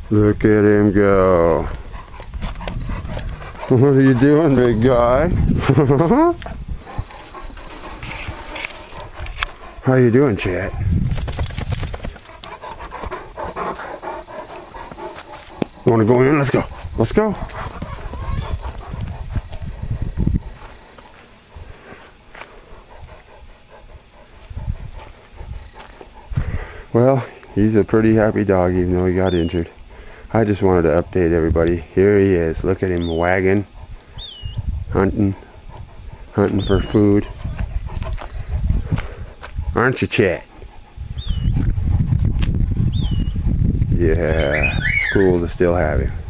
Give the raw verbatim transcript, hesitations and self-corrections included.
Look at him go. What are you doing, big guy? How you doing, Chet? You want to go in? Let's go. Let's go. Well, he's a pretty happy dog even though he got injured. I just wanted to update everybody. Here he is. Look at him wagging, hunting, hunting for food. Aren't you, Chet? Yeah, it's cool to still have him.